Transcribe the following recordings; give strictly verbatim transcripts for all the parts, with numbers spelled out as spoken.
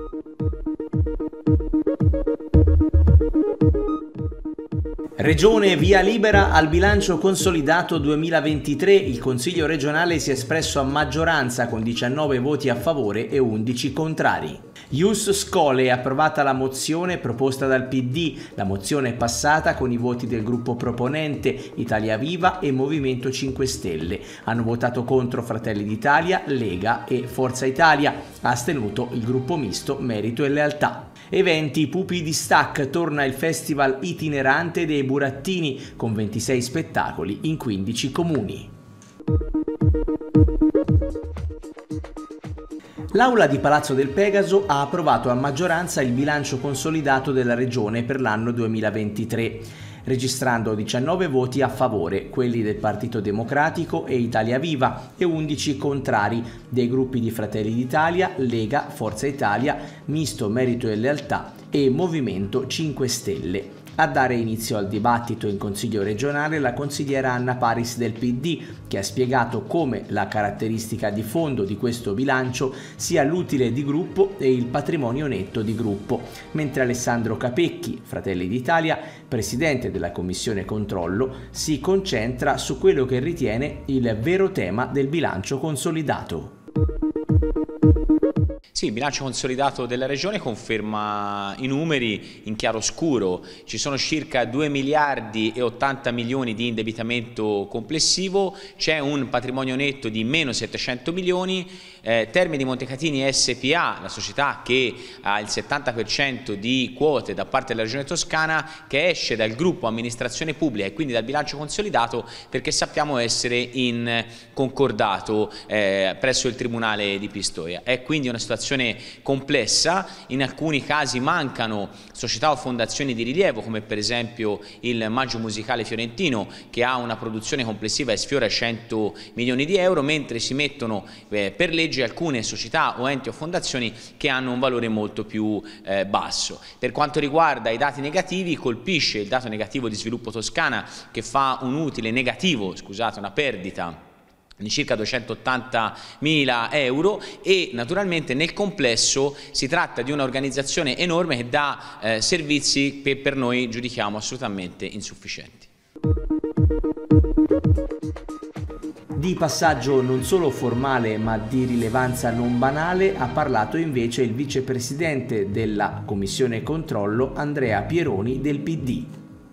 Regione via libera al bilancio consolidato duemilaventitré. Il Consiglio regionale si è espresso a maggioranza con diciannove voti a favore e undici contrari. Ius Scholae è approvata la mozione proposta dal P D. La mozione è passata con i voti del gruppo proponente, Italia Viva e Movimento cinque Stelle. Hanno votato contro Fratelli d'Italia, Lega e Forza Italia. Ha astenuto il gruppo misto Merito e Lealtà. Eventi, Pupi di Stac, torna il festival itinerante dei burattini con ventisei spettacoli in quindici comuni. L'Aula di Palazzo del Pegaso ha approvato a maggioranza il bilancio consolidato della Regione per l'anno duemilaventitré, registrando diciannove voti a favore, quelli del Partito Democratico e Italia Viva, e undici contrari dei gruppi di Fratelli d'Italia, Lega, Forza Italia, Misto, Merito e Lealtà e Movimento cinque Stelle. A dare inizio al dibattito in Consiglio regionale la consigliera Anna Paris del P D, che ha spiegato come la caratteristica di fondo di questo bilancio sia l'utile di gruppo e il patrimonio netto di gruppo, mentre Alessandro Capecchi, Fratelli d'Italia, presidente della Commissione Controllo, si concentra su quello che ritiene il vero tema del bilancio consolidato. Sì, il bilancio consolidato della Regione conferma i numeri in chiaroscuro. Ci sono circa due miliardi e ottanta milioni di indebitamento complessivo, c'è un patrimonio netto di meno settecento milioni, eh, Termini Montecatini S P A, la società che ha il settanta per cento di quote da parte della Regione Toscana, che esce dal gruppo amministrazione pubblica e quindi dal bilancio consolidato perché sappiamo essere in concordato eh, presso il Tribunale di Pistoia. È quindi una situazione complessa, in alcuni casi mancano società o fondazioni di rilievo come per esempio il Maggio Musicale Fiorentino, che ha una produzione complessiva e sfiora cento milioni di euro, mentre si mettono eh, per legge alcune società o enti o fondazioni che hanno un valore molto più eh, basso. Per quanto riguarda i dati negativi, colpisce il dato negativo di Sviluppo Toscana, che fa un utile negativo, scusate, una perdita di circa duecentottantamila euro, e naturalmente nel complesso si tratta di un'organizzazione enorme che dà eh, servizi che per noi giudichiamo assolutamente insufficienti. Di passaggio non solo formale ma di rilevanza non banale ha parlato invece il vicepresidente della Commissione Controllo Andrea Pieroni del P D.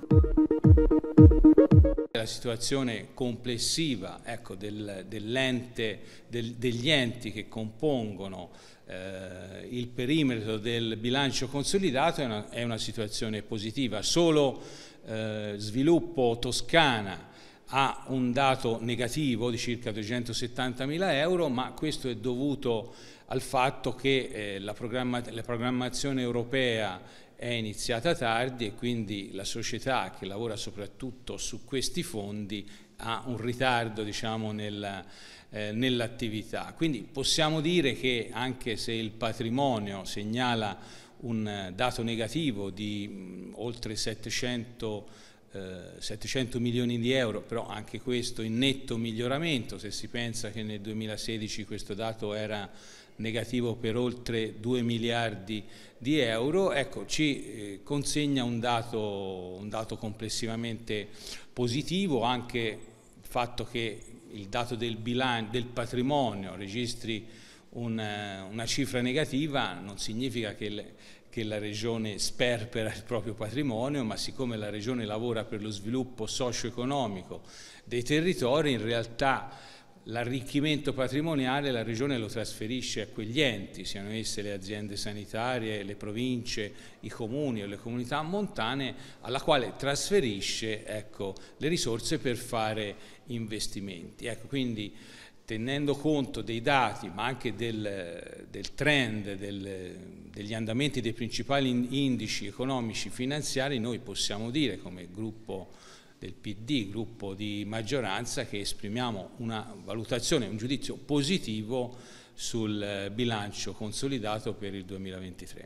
La situazione complessiva, ecco, del, dell'ente, del, degli enti che compongono eh, il perimetro del bilancio consolidato è una, è una situazione positiva. Solo eh, Sviluppo Toscana ha un dato negativo di circa duecentosettantamila euro, ma questo è dovuto al fatto che eh, la, programma, la programmazione europea è iniziata tardi e quindi la società che lavora soprattutto su questi fondi ha un ritardo, diciamo, nel, eh, nell'attività. Quindi possiamo dire che anche se il patrimonio segnala un dato negativo di mh, oltre settecento milioni di euro, però anche questo in netto miglioramento, se si pensa che nel duemilasedici questo dato era negativo per oltre due miliardi di euro, ecco, ci eh, consegna un dato, un dato complessivamente positivo. Anche il fatto che il dato del bilancio, del patrimonio registri un, una cifra negativa non significa che le, che la Regione sperpera il proprio patrimonio, ma siccome la Regione lavora per lo sviluppo socio-economico dei territori, in realtà l'arricchimento patrimoniale la Regione lo trasferisce a quegli enti, siano esse le aziende sanitarie, le province, i comuni o le comunità montane, alla quale trasferisce, ecco, le risorse per fare investimenti. Ecco, quindi tenendo conto dei dati ma anche del, del trend, del, degli andamenti dei principali indici economici finanziari, noi possiamo dire come gruppo del P D, gruppo di maggioranza, che esprimiamo una valutazione, un giudizio positivo sul bilancio consolidato per il duemilaventitré.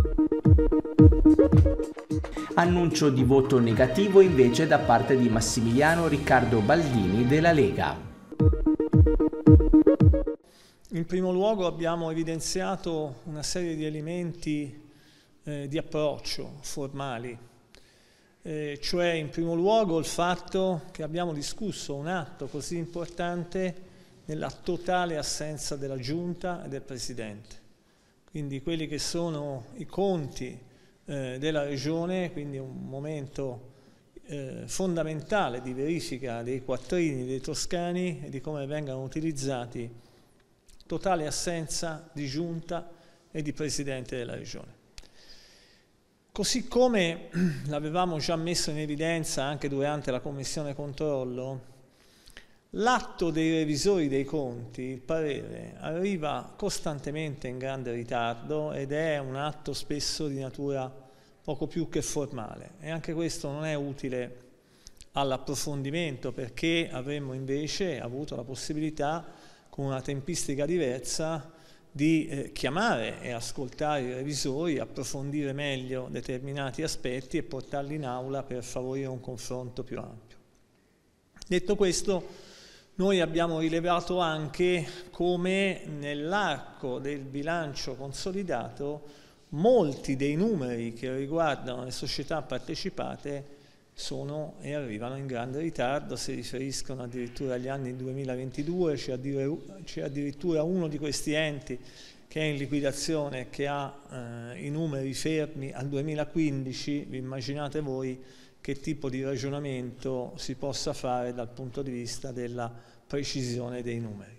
Annuncio di voto negativo invece da parte di Massimiliano Riccardo Baldini della Lega. In primo luogo abbiamo evidenziato una serie di elementi eh, di approccio formali, eh, cioè in primo luogo il fatto che abbiamo discusso un atto così importante nella totale assenza della Giunta e del Presidente. Quindi quelli che sono i conti eh, della Regione, quindi un momento eh, fondamentale di verifica dei quattrini dei toscani e di come vengano utilizzati, totale assenza di Giunta e di Presidente della Regione. Così come l'avevamo già messo in evidenza anche durante la Commissione Controllo, l'atto dei revisori dei conti, il parere, arriva costantemente in grande ritardo ed è un atto spesso di natura poco più che formale, e anche questo non è utile all'approfondimento, perché avremmo invece avuto la possibilità, con una tempistica diversa, di eh, chiamare e ascoltare i revisori, approfondire meglio determinati aspetti e portarli in aula per favorire un confronto più ampio. Detto questo, noi abbiamo rilevato anche come nell'arco del bilancio consolidato molti dei numeri che riguardano le società partecipate sono e arrivano in grande ritardo, si riferiscono addirittura agli anni duemilaventidue, c'è addirittura uno di questi enti che è in liquidazione, che ha eh, i numeri fermi al duemilaquindici. Vi immaginate voi che tipo di ragionamento si possa fare dal punto di vista della precisione dei numeri.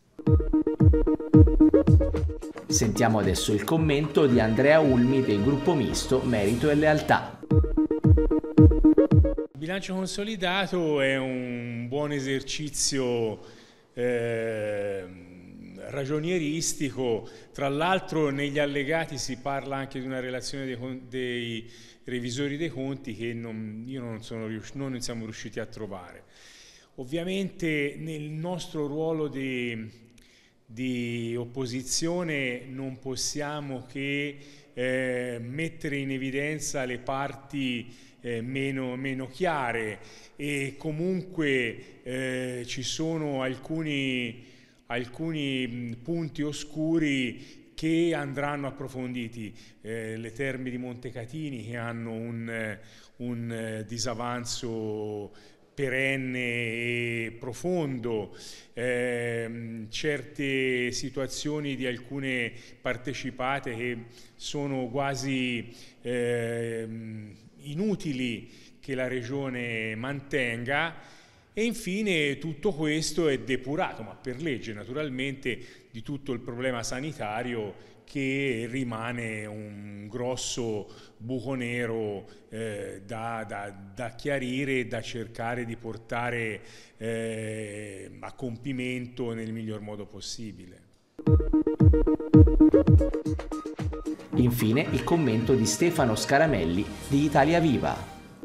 Sentiamo adesso il commento di Andrea Ulmi del gruppo misto Merito e Lealtà. Il bilancio consolidato è un buon esercizio eh, ragionieristico. Tra l'altro negli allegati si parla anche di una relazione dei, dei revisori dei conti che non, io non, sono riuscito, non siamo riusciti a trovare. Ovviamente nel nostro ruolo di, di opposizione non possiamo che eh, mettere in evidenza le parti eh, meno, meno chiare, e comunque eh, ci sono alcuni, alcuni punti oscuri che andranno approfonditi. Eh, le terme di Montecatini, che hanno un, un disavanzo perenne e profondo, eh, certe situazioni di alcune partecipate che sono quasi eh, inutili che la Regione mantenga, e infine tutto questo è depurato, ma per legge naturalmente, di tutto il problema sanitario, che rimane un grosso buco nero eh, da, da, da chiarire e da cercare di portare eh, a compimento nel miglior modo possibile. Infine il commento di Stefano Scaramelli di Italia Viva.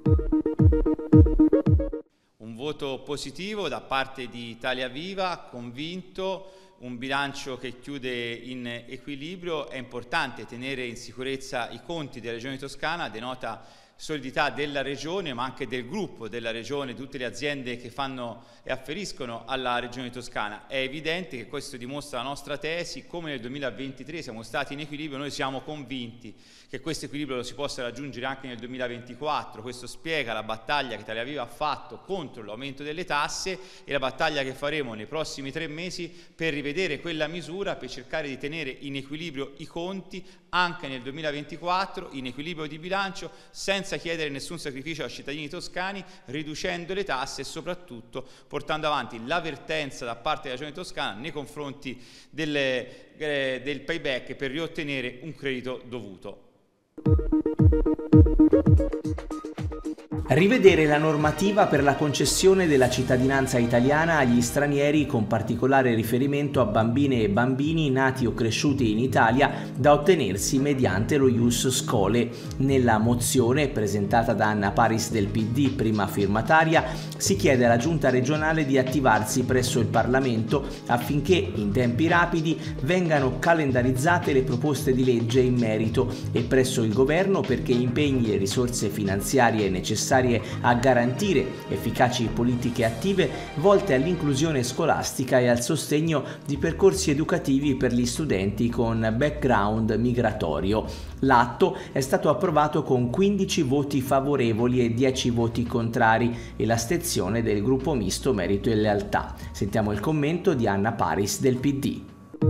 Un voto positivo da parte di Italia Viva, convinto. Un bilancio che chiude in equilibrio. È importante tenere in sicurezza i conti della Regione Toscana, denota solidità della Regione, ma anche del gruppo della Regione, tutte le aziende che fanno e afferiscono alla Regione Toscana. È evidente che questo dimostra la nostra tesi: come nel duemilaventitré siamo stati in equilibrio, noi siamo convinti che questo equilibrio lo si possa raggiungere anche nel duemilaventiquattro. Questo spiega la battaglia che Italia Viva ha fatto contro l'aumento delle tasse e la battaglia che faremo nei prossimi tre mesi per rivedere quella misura, per cercare di tenere in equilibrio i conti anche nel duemilaventiquattro, in equilibrio di bilancio, senza chiedere nessun sacrificio ai cittadini toscani, riducendo le tasse e soprattutto portando avanti l'avvertenza da parte della Regione Toscana nei confronti delle, eh, del payback per riottenere un credito dovuto. Rivedere la normativa per la concessione della cittadinanza italiana agli stranieri, con particolare riferimento a bambine e bambini nati o cresciuti in Italia, da ottenersi mediante lo ius scholae. Nella mozione presentata da Anna Paris del P D, prima firmataria, si chiede alla Giunta regionale di attivarsi presso il Parlamento affinché in tempi rapidi vengano calendarizzate le proposte di legge in merito, e presso il Governo perché impegni le risorse finanziarie necessarie necessarie a garantire efficaci politiche attive volte all'inclusione scolastica e al sostegno di percorsi educativi per gli studenti con background migratorio. L'atto è stato approvato con quindici voti favorevoli e dieci voti contrari e l'astensione del gruppo misto Merito e Lealtà. Sentiamo il commento di Anna Paris del P D.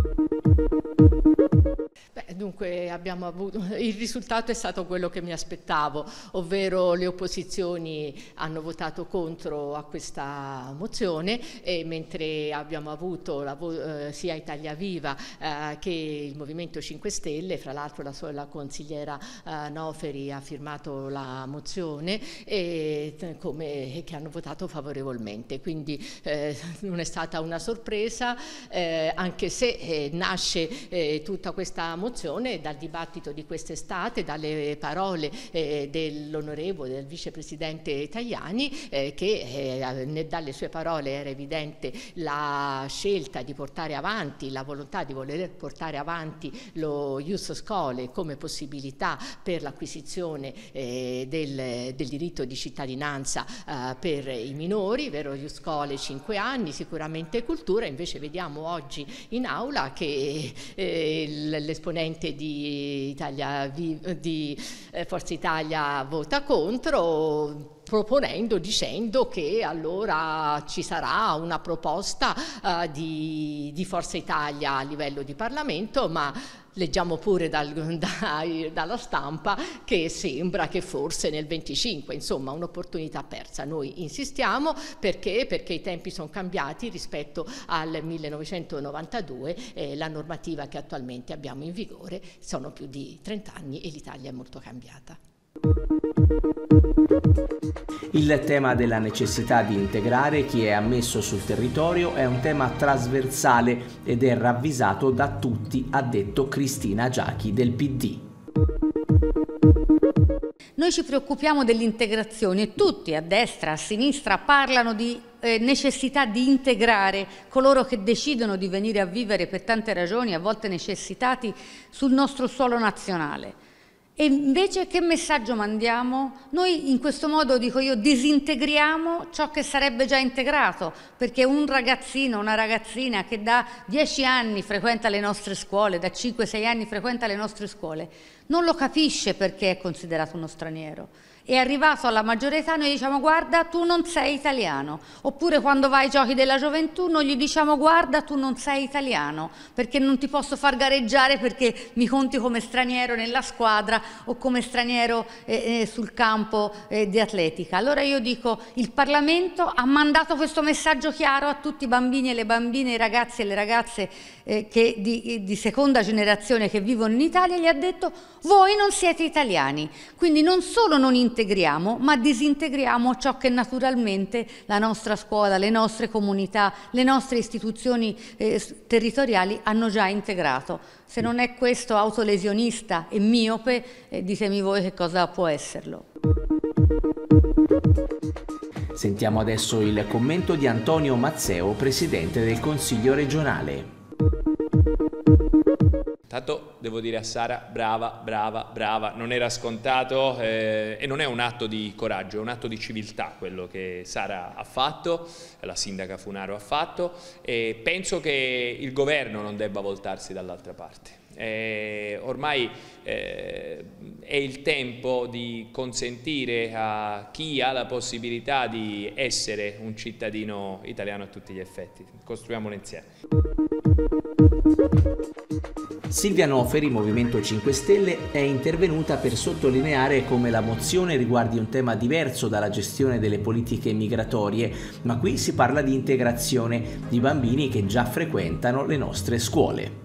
Dunque abbiamo avuto, il risultato è stato quello che mi aspettavo, ovvero le opposizioni hanno votato contro a questa mozione, e mentre abbiamo avuto la, eh, sia Italia Viva eh, che il Movimento cinque Stelle, fra l'altro la, la consigliera eh, Noferi ha firmato la mozione e come, che hanno votato favorevolmente, quindi eh, non è stata una sorpresa, eh, anche se eh, nasce eh, tutta questa mozione dal dibattito di quest'estate, dalle parole eh, dell'onorevole, del vicepresidente Tajani, eh, che eh, dalle sue parole era evidente la scelta di portare avanti, la volontà di voler portare avanti lo Ius Scholae come possibilità per l'acquisizione eh, del, del diritto di cittadinanza eh, per i minori, vero Ius Scholae cinque anni, sicuramente cultura. Invece vediamo oggi in aula che eh, l'esponente di, Italia, di Forza Italia vota contro, proponendo, dicendo che allora ci sarà una proposta uh, di, di Forza Italia a livello di Parlamento, ma leggiamo pure dal, da, dalla stampa che sembra che forse nel venticinque, insomma un'opportunità persa. Noi insistiamo perché, perché i tempi sono cambiati rispetto al millenovecentonovantadue, eh, la normativa che attualmente abbiamo in vigore sono più di trenta anni e l'Italia è molto cambiata. Il tema della necessità di integrare chi è ammesso sul territorio è un tema trasversale ed è ravvisato da tutti, ha detto Cristina Giachi del P D. Noi ci preoccupiamo dell'integrazione e tutti, a destra, a sinistra, parlano di eh, necessità di integrare coloro che decidono di venire a vivere per tante ragioni, a volte necessitati, sul nostro suolo nazionale. E invece che messaggio mandiamo? Noi in questo modo, dico io, disintegriamo ciò che sarebbe già integrato, perché un ragazzino, una ragazzina che da dieci anni frequenta le nostre scuole, da cinque sei anni frequenta le nostre scuole, non lo capisce perché è considerato uno straniero. È arrivato alla maggiore età, noi diciamo guarda tu non sei italiano, oppure quando vai ai giochi della gioventù noi gli diciamo guarda tu non sei italiano perché non ti posso far gareggiare perché mi conti come straniero nella squadra o come straniero eh, eh, sul campo eh, di atletica. Allora io dico il Parlamento ha mandato questo messaggio chiaro a tutti i bambini e le bambine, i ragazzi e le ragazze eh, che di, di seconda generazione che vivono in Italia, gli ha detto voi non siete italiani, quindi non solo non integriamo, ma disintegriamo ciò che naturalmente la nostra scuola, le nostre comunità, le nostre istituzioni eh, territoriali hanno già integrato. Se non è questo autolesionista e miope, eh, ditemi voi che cosa può esserlo. Sentiamo adesso il commento di Antonio Mazzeo, presidente del Consiglio regionale. Intanto devo dire a Sara, brava, brava, brava, non era scontato eh, e non è un atto di coraggio, è un atto di civiltà quello che Sara ha fatto, la sindaca Funaro ha fatto, e penso che il governo non debba voltarsi dall'altra parte. Eh, ormai eh, è il tempo di consentire a chi ha la possibilità di essere un cittadino italiano a tutti gli effetti. Costruiamolo insieme. Silvia Noferi, Movimento cinque Stelle, è intervenuta per sottolineare come la mozione riguardi un tema diverso dalla gestione delle politiche migratorie, ma qui si parla di integrazione di bambini che già frequentano le nostre scuole.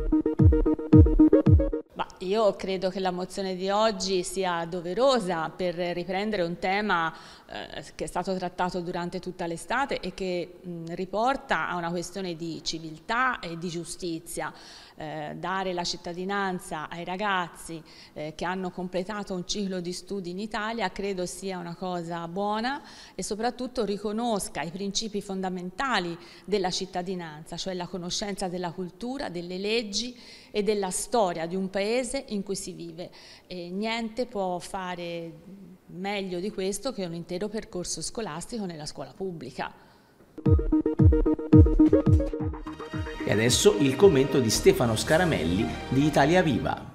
Ma io credo che la mozione di oggi sia doverosa per riprendere un tema eh, che è stato trattato durante tutta l'estate e che mh, riporta a una questione di civiltà e di giustizia. Eh, dare la cittadinanza ai ragazzi eh, che hanno completato un ciclo di studi in Italia credo sia una cosa buona e soprattutto riconosca i principi fondamentali della cittadinanza, cioè la conoscenza della cultura, delle leggi e della storia di un paese in cui si vive. E niente può fare meglio di questo che un intero percorso scolastico nella scuola pubblica. E adesso il commento di Stefano Scaramelli di Italia Viva.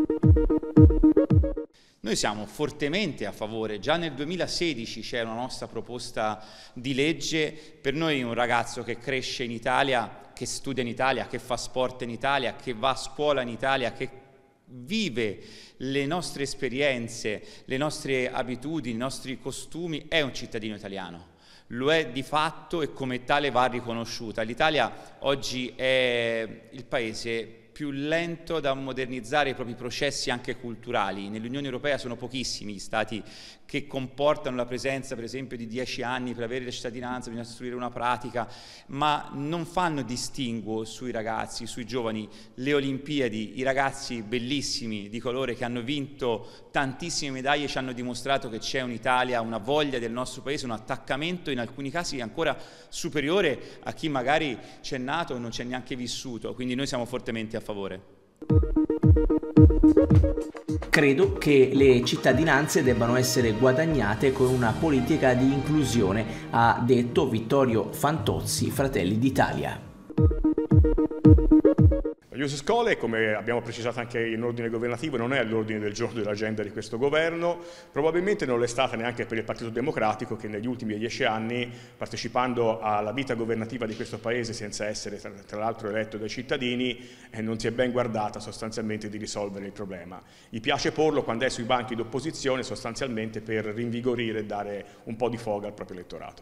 Noi siamo fortemente a favore, già nel duemilasedici c'è una nostra proposta di legge. Per noi un ragazzo che cresce in Italia, che studia in Italia, che fa sport in Italia, che va a scuola in Italia, che vive le nostre esperienze, le nostre abitudini, i nostri costumi, è un cittadino italiano. Lo è di fatto e come tale va riconosciuta. L'Italia oggi è il paese più lento da modernizzare i propri processi anche culturali. Nell'Unione Europea sono pochissimi gli stati che comportano la presenza, per esempio, di dieci anni per avere la cittadinanza, bisogna istruire una pratica, ma non fanno distinguo sui ragazzi, sui giovani. Le Olimpiadi, i ragazzi bellissimi di colore che hanno vinto tantissime medaglie ci hanno dimostrato che c'è un'Italia, una voglia del nostro paese, un attaccamento in alcuni casi ancora superiore a chi magari c'è nato e non c'è neanche vissuto, quindi noi siamo fortemente a favore. Credo che le cittadinanze debbano essere guadagnate con una politica di inclusione, ha detto Vittorio Fantozzi, Fratelli d'Italia. Ius Scholae, come abbiamo precisato anche in ordine governativo, non è all'ordine del giorno dell'agenda di questo governo, probabilmente non l'è stata neanche per il Partito Democratico, che negli ultimi dieci anni, partecipando alla vita governativa di questo Paese senza essere tra, tra l'altro eletto dai cittadini, eh, non si è ben guardata sostanzialmente di risolvere il problema. Gli piace porlo quando è sui banchi d'opposizione, sostanzialmente per rinvigorire e dare un po' di foga al proprio elettorato.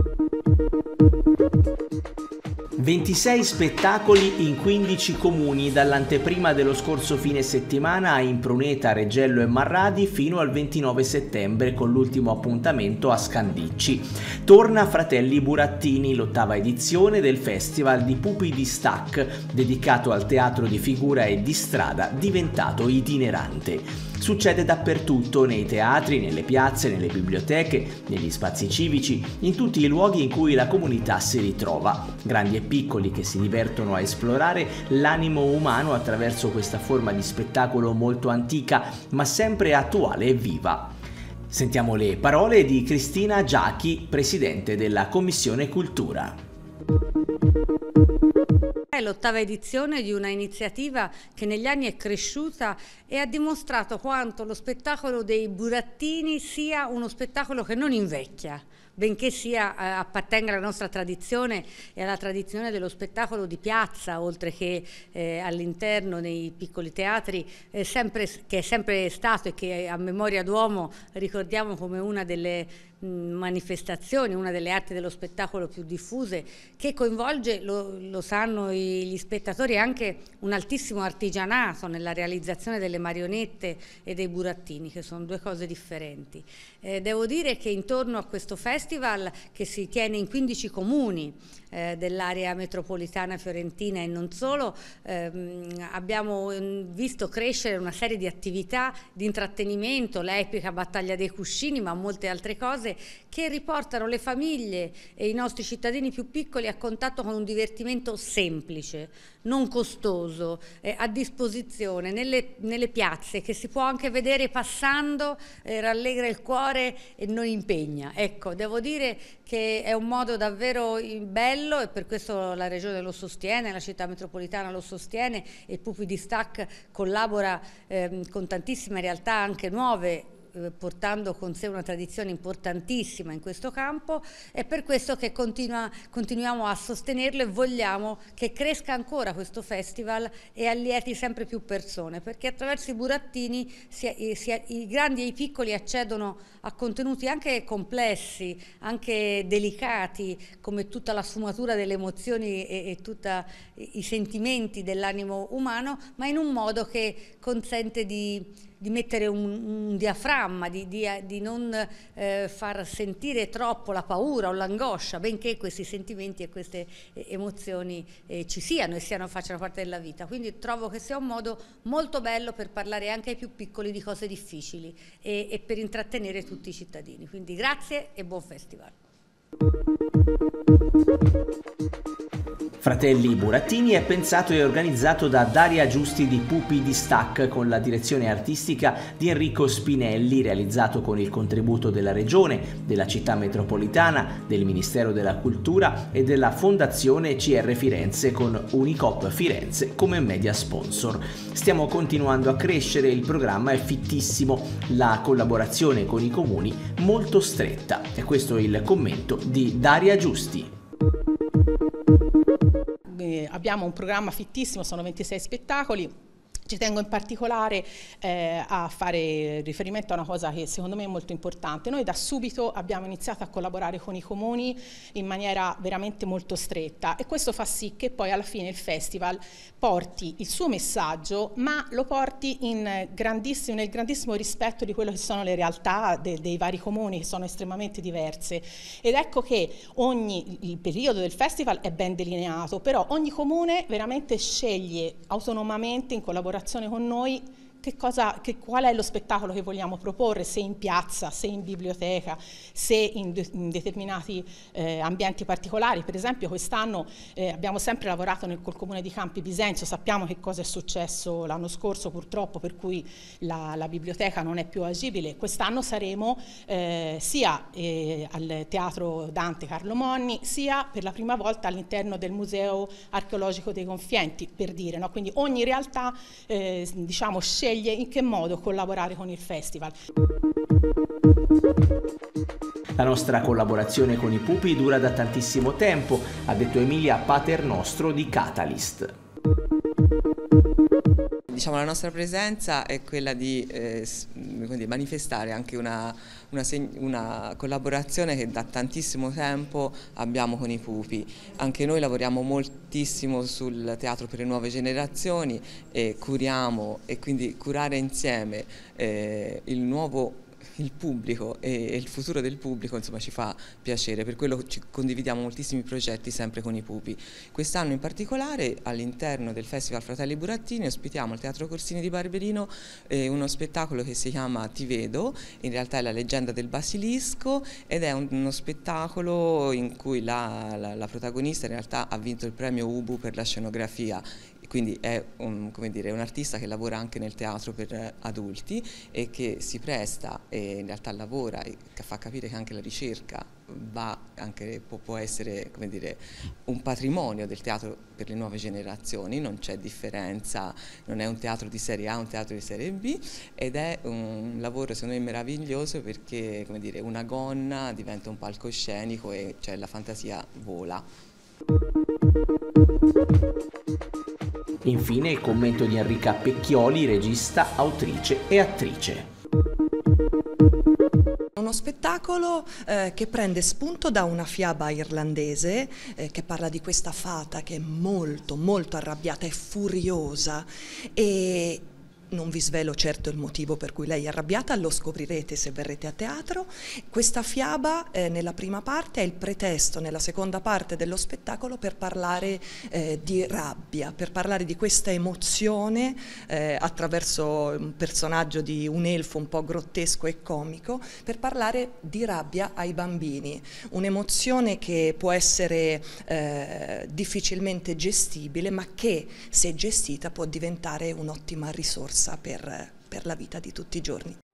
ventisei spettacoli in quindici comuni, dall'anteprima dello scorso fine settimana a Impruneta, Reggello e Marradi fino al ventinove settembre, con l'ultimo appuntamento a Scandicci. Torna Fratelli Burattini, l'ottava edizione del Festival di Pupi di Stac, dedicato al teatro di figura e di strada diventato itinerante. Succede dappertutto, nei teatri, nelle piazze, nelle biblioteche, negli spazi civici, in tutti i luoghi in cui la comunità si ritrova. Grandi e piccoli che si divertono a esplorare l'animo umano attraverso questa forma di spettacolo molto antica, ma sempre attuale e viva. Sentiamo le parole di Cristina Giachi, presidente della Commissione Cultura. È l'ottava edizione di una iniziativa che negli anni è cresciuta e ha dimostrato quanto lo spettacolo dei burattini sia uno spettacolo che non invecchia, benché sia, eh, appartenga alla nostra tradizione e alla tradizione dello spettacolo di piazza, oltre che eh, all'interno nei piccoli teatri, eh, sempre, che è sempre stato e che a memoria d'uomo ricordiamo come una delle manifestazioni, una delle arti dello spettacolo più diffuse, che coinvolge, lo, lo sanno i, gli spettatori, anche un altissimo artigianato nella realizzazione delle marionette e dei burattini, che sono due cose differenti. Eh, devo dire che intorno a questo festival, che si tiene in quindici comuni eh, dell'area metropolitana fiorentina e non solo, ehm, abbiamo visto crescere una serie di attività di intrattenimento, l'epica battaglia dei cuscini, ma molte altre cose che riportano le famiglie e i nostri cittadini più piccoli a contatto con un divertimento semplice, non costoso, eh, a disposizione nelle, nelle piazze, che si può anche vedere passando, eh, rallegra il cuore e non impegna. Ecco, devo dire che è un modo davvero bello e per questo la Regione lo sostiene, la città metropolitana lo sostiene e Pupi di Stac collabora eh, con tantissime realtà anche nuove, portando con sé una tradizione importantissima in questo campo. È per questo che continua, continuiamo a sostenerlo e vogliamo che cresca ancora questo festival e allieti sempre più persone, perché attraverso i burattini sia, sia, i grandi e i piccoli accedono a contenuti anche complessi, anche delicati, come tutta la sfumatura delle emozioni e, e tutti i sentimenti dell'animo umano, ma in un modo che consente di di mettere un, un diaframma, di, di, di non eh, far sentire troppo la paura o l'angoscia, benché questi sentimenti e queste eh, emozioni eh, ci siano e siano, facciano parte della vita. Quindi trovo che sia un modo molto bello per parlare anche ai più piccoli di cose difficili e, e per intrattenere tutti i cittadini. Quindi grazie e buon festival. Fratelli Burattini è pensato e organizzato da Daria Giusti di Pupi di Stac con la direzione artistica di Enrico Spinelli, realizzato con il contributo della Regione, della Città Metropolitana, del Ministero della Cultura e della Fondazione C R Firenze con Unicop Firenze come media sponsor. Stiamo continuando a crescere, il programma è fittissimo, la collaborazione con i comuni molto stretta. E questo è il commento di Daria Giusti. Abbiamo un programma fittissimo, sono ventisei spettacoli. Ci tengo in particolare eh, a fare riferimento a una cosa che secondo me è molto importante. Noi da subito abbiamo iniziato a collaborare con i comuni in maniera veramente molto stretta e questo fa sì che poi alla fine il festival porti il suo messaggio, ma lo porti in grandissimo, nel grandissimo rispetto di quello che sono le realtà de, dei vari comuni, che sono estremamente diverse. Ed ecco che ogni, il periodo del festival è ben delineato, però ogni comune veramente sceglie autonomamente in collaborazione con noi che cosa, che, qual è lo spettacolo che vogliamo proporre, se in piazza, se in biblioteca, se in, de, in determinati eh, ambienti particolari. Per esempio quest'anno eh, abbiamo sempre lavorato nel, col comune di Campi Bisenzio, sappiamo che cosa è successo l'anno scorso purtroppo, per cui la, la biblioteca non è più agibile. Quest'anno saremo eh, sia eh, al Teatro Dante Carlo Monni, sia per la prima volta all'interno del Museo Archeologico dei Confienti, per dire, no? Quindi ogni realtà eh, diciamo sceglie in che modo collaborare con il festival. La nostra collaborazione con i Pupi dura da tantissimo tempo, ha detto Emilia Paternostro di Catalyst. Diciamo, la nostra presenza è quella di eh, manifestare anche una, una, una collaborazione che da tantissimo tempo abbiamo con i Pupi. Anche noi lavoriamo moltissimo sul teatro per le nuove generazioni e curiamo, e quindi curare insieme eh, il nuovo il pubblico e il futuro del pubblico, insomma, ci fa piacere, per quello ci condividiamo moltissimi progetti sempre con i Pupi. Quest'anno in particolare all'interno del Festival Fratelli Burattini ospitiamo al Teatro Corsini di Barberino eh, uno spettacolo che si chiama Ti vedo, in realtà è la leggenda del basilisco ed è un, uno spettacolo in cui la, la, la protagonista in realtà ha vinto il premio Ubu per la scenografia. Quindi è un, come dire, un artista che lavora anche nel teatro per adulti e che si presta e in realtà lavora e che fa capire che anche la ricerca va anche, può, può essere, come dire, un patrimonio del teatro per le nuove generazioni, non c'è differenza, non è un teatro di serie A, è un teatro di serie B ed è un lavoro secondo me meraviglioso perché, come dire, una gonna diventa un palcoscenico e cioè la fantasia vola. Infine il commento di Enrica Pecchioli, regista, autrice e attrice. Uno spettacolo eh, che prende spunto da una fiaba irlandese eh, che parla di questa fata che è molto molto arrabbiata e furiosa e non vi svelo certo il motivo per cui lei è arrabbiata, lo scoprirete se verrete a teatro. Questa fiaba eh, nella prima parte è il pretesto nella seconda parte dello spettacolo per parlare eh, di rabbia, per parlare di questa emozione eh, attraverso un personaggio di un elfo un po' grottesco e comico, per parlare di rabbia ai bambini, un'emozione che può essere eh, difficilmente gestibile ma che se gestita può diventare un'ottima risorsa Per, per la vita di tutti i giorni.